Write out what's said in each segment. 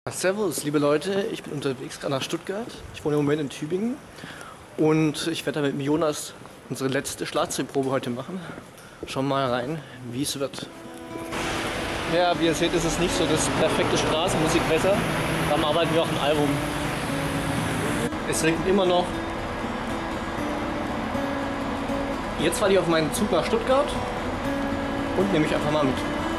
Servus, liebe Leute, ich bin unterwegs gerade nach Stuttgart. Ich wohne im Moment in Tübingen und ich werde da mit dem Jonas unsere letzte Schlagzeugprobe heute machen. Schauen wir mal rein, wie es wird. Ja, wie ihr seht, ist es nicht so das perfekte Straßenmusikwetter. Darum arbeiten wir auch ein Album. Es regnet immer noch. Jetzt fahre ich auf meinen Zug nach Stuttgart und nehme mich einfach mal mit.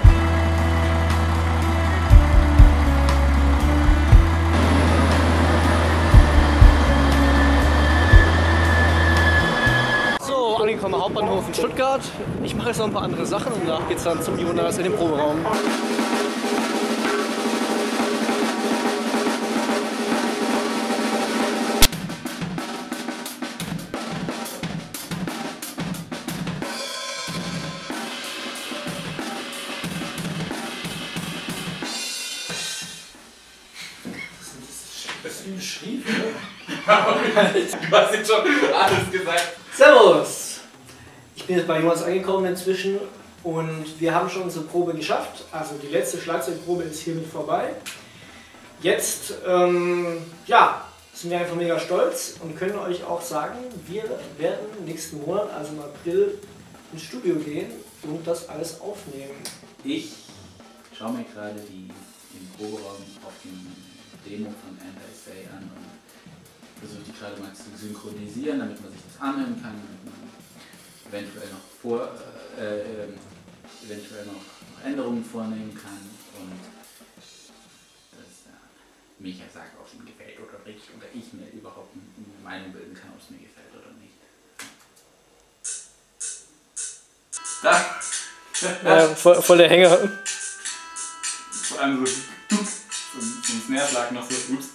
Angekommen am Hauptbahnhof in Stuttgart. Ich mache jetzt noch ein paar andere Sachen und danach geht es dann zum Jonas in den Proberaum. Das ist ein Schrieb, oder? Du hast jetzt schon alles gesagt. Servus! Ich bin jetzt bei Jonas angekommen inzwischen und wir haben schon unsere Probe geschafft. Also die letzte Schlagzeugprobe ist hiermit vorbei. Jetzt ja, sind wir einfach mega stolz und können euch auch sagen, wir werden nächsten Monat, also im April, ins Studio gehen und das alles aufnehmen. Ich schaue mir gerade im Proberaum auf den Demo von Anti-Say an und versuche die gerade mal zu synchronisieren, damit man sich das anhören kann, damit man eventuell noch Änderungen vornehmen kann und dass Micha sagt, ob es ihm gefällt oder nicht, oder ich mir überhaupt eine Meinung bilden kann, ob es mir gefällt oder nicht. Da! Voll der Hänger. Vor allem so ein Snare-Schlag noch so gut.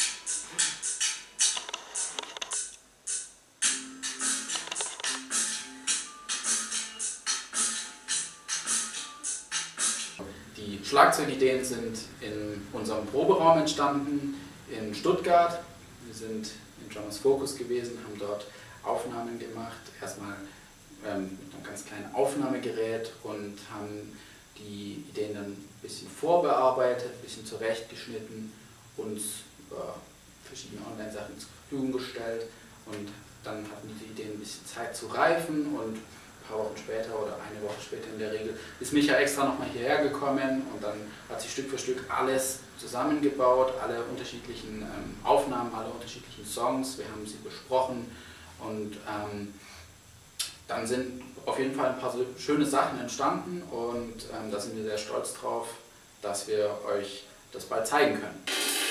Die Schlagzeugideen sind in unserem Proberaum entstanden, in Stuttgart. Wir sind in Drummers Focus gewesen, haben dort Aufnahmen gemacht. Erstmal mit einem ganz kleinen Aufnahmegerät und haben die Ideen dann ein bisschen vorbearbeitet, ein bisschen zurechtgeschnitten, uns über verschiedene Online-Sachen zur Verfügung gestellt und dann hatten die Ideen ein bisschen Zeit zu reifen und ein paar Wochen später oder eine Woche später in der Regel ist Micha extra nochmal hierher gekommen und dann hat sie Stück für Stück alles zusammengebaut, alle unterschiedlichen Aufnahmen, alle unterschiedlichen Songs, wir haben sie besprochen und dann sind auf jeden Fall ein paar so schöne Sachen entstanden und da sind wir sehr stolz drauf, dass wir euch das bald zeigen können.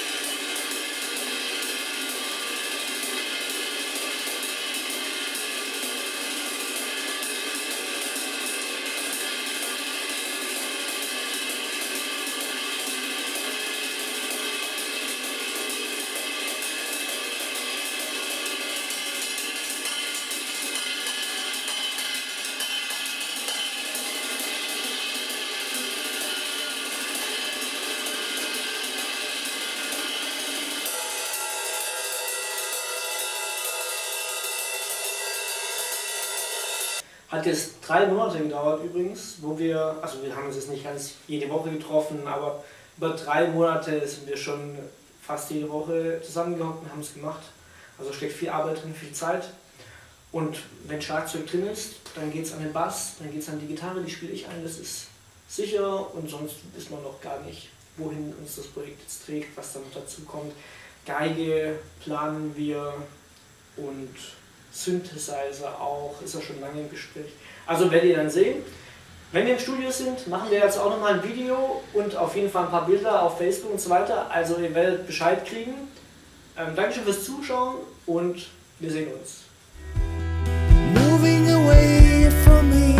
Hat jetzt 3 Monate gedauert übrigens, wo wir haben uns jetzt nicht ganz jede Woche getroffen, aber über 3 Monate sind wir schon fast jede Woche zusammengehockt und haben es gemacht. Also steckt viel Arbeit drin, viel Zeit. Und wenn Schlagzeug drin ist, dann geht es an den Bass, dann geht es an die Gitarre, die spiele ich ein, das ist sicher und sonst wissen wir noch gar nicht, wohin uns das Projekt jetzt trägt, was dann noch dazu kommt. Geige planen wir und Synthesizer auch, ist ja schon lange im Gespräch. Also werdet ihr dann sehen. Wenn wir im Studio sind, machen wir jetzt auch nochmal ein Video und auf jeden Fall ein paar Bilder auf Facebook und so weiter. Also ihr werdet Bescheid kriegen. Dankeschön fürs Zuschauen und wir sehen uns. Moving away from me.